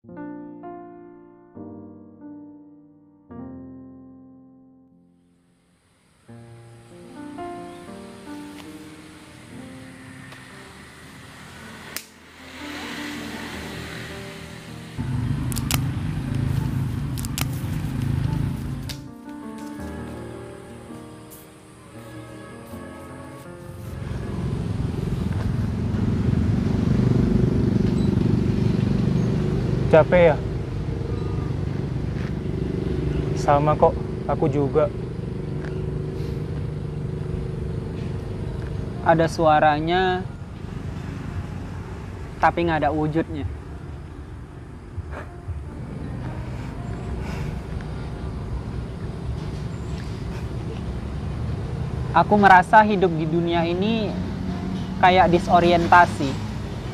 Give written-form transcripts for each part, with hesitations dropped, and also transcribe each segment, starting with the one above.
Capek ya? Sama kok, aku juga. Ada suaranya, tapi nggak ada wujudnya. Aku merasa hidup di dunia ini kayak disorientasi.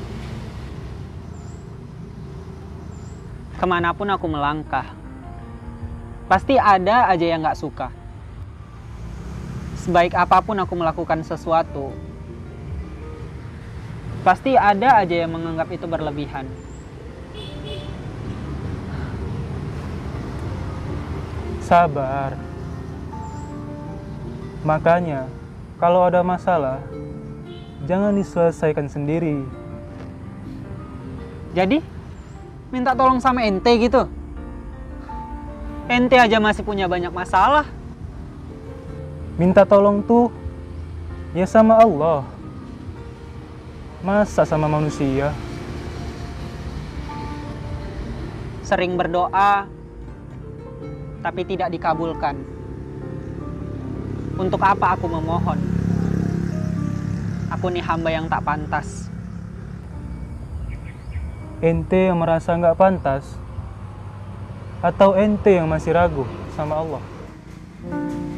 Kemanapun aku melangkah, pasti ada aja yang gak suka. Sebaik apapun aku melakukan sesuatu, pasti ada aja yang menganggap itu berlebihan. Sabar. Makanya, kalau ada masalah, jangan diselesaikan sendiri. Jadi, minta tolong sama ente gitu? Ente aja masih punya banyak masalah. Minta tolong tuh, ya sama Allah. Masa sama manusia? Sering berdoa, tapi tidak dikabulkan. Untuk apa aku memohon? Aku nih hamba yang tak pantas. Ente yang merasa nggak pantas? Atau ente yang masih ragu sama Allah?